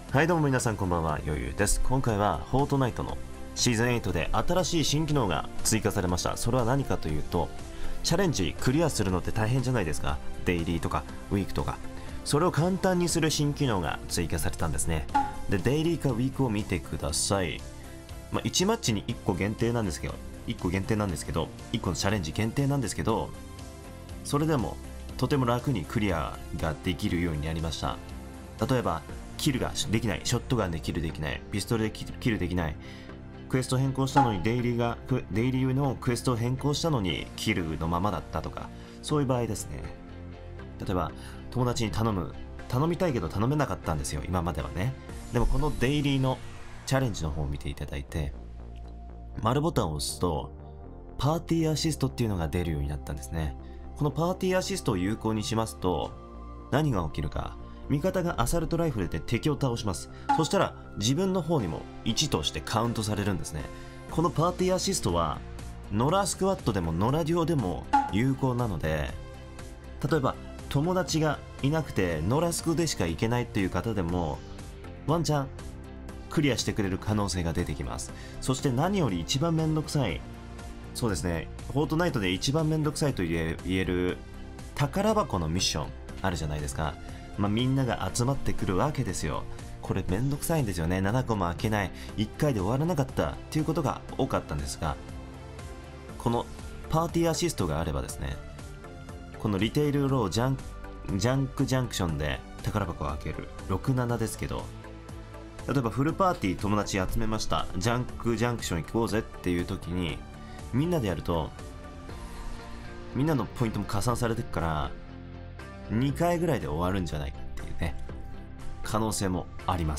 はいどうも皆さんこんばんは、よゆうです。今回はフォートナイトのシーズン8で新しい新機能が追加されました。それは何かというと、チャレンジクリアするのって大変じゃないですか。デイリーとかウィークとか。それを簡単にする新機能が追加されたんですね。で、デイリーかウィークを見てください。1マッチに1個限定なんですけど、1個のチャレンジ限定なんですけど、それでもとても楽にクリアができるようになりました。例えばキルができない、ショットガンでキルできない、ピストルでキルできない、クエスト変更したのにデイリーのクエストを変更したのにキルのままだったとか、そういう場合ですね。例えば友達に頼みたいけど頼めなかったんですよ、今まではね。でもこのデイリーのチャレンジの方を見ていただいて、丸ボタンを押すとパーティーアシストっていうのが出るようになったんですね。このパーティーアシストを有効にしますと何が起きるか、味方がアサルトライフルで敵を倒します。そしたら自分の方にも1としてカウントされるんですね。このパーティーアシストはノラスクワットでもノラデュオでも有効なので、例えば友達がいなくてノラスクでしか行けないっていう方でもワンチャンクリアしてくれる可能性が出てきます。そして何より一番めんどくさい、そうですね、フォートナイトで一番めんどくさいと言える宝箱のミッションあるじゃないですか。みんなが集まってくるわけですよ。これめんどくさいんですよね。7個も開けない、1回で終わらなかったっていうことが多かったんですが、このパーティーアシストがあればですね、このリテイルロージャンクジャンクションで宝箱を開ける67ですけど、例えばフルパーティー友達集めました、ジャンクジャンクション行こうぜっていう時にみんなでやるとみんなのポイントも加算されてくから2回ぐらいで終わるんじゃないかっていうね、可能性もあります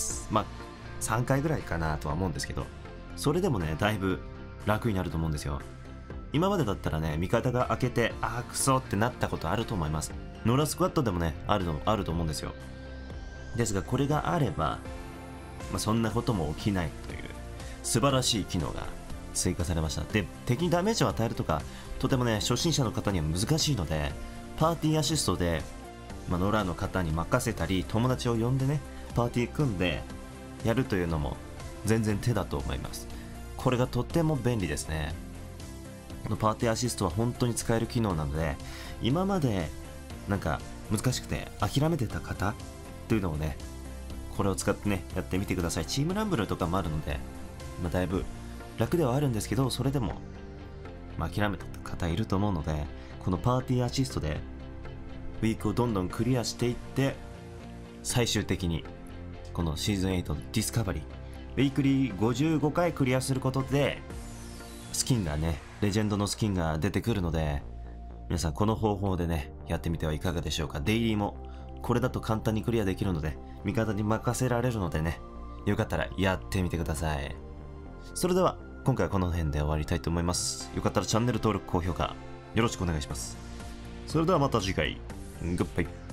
。3回ぐらいかなとは思うんですけど、それでもねだいぶ楽になると思うんですよ。今までだったらね、味方が開けてクソってなったことあると思います。ノラスクワットでもねあると思うんですよ。ですがこれがあれば、そんなことも起きないという素晴らしい機能が追加されました。で、敵にダメージを与えるとかとてもね初心者の方には難しいので、パーティーアシストでノラの方に任せたり友達を呼んでねパーティー組んでやるというのも全然手だと思います。これがとっても便利ですね。このパーティーアシストは本当に使える機能なので、今までなんか難しくて諦めてた方というのをね、これを使ってねやってみてください。チームランブルとかもあるので、だいぶ楽ではあるんですけど、それでも諦めた方いると思うので、このパーティーアシストでウィークをどんどんクリアしていって、最終的にこのシーズン8のディスカバリーウィークリー55回クリアすることでスキンがね、レジェンドのスキンが出てくるので、皆さんこの方法でねやってみてはいかがでしょうか。デイリーもこれだと簡単にクリアできるので、味方に任せられるのでね、よかったらやってみてください。それでは今回はこの辺で終わりたいと思います。よかったらチャンネル登録、高評価よろしくお願いします。それではまた次回、グッバイ。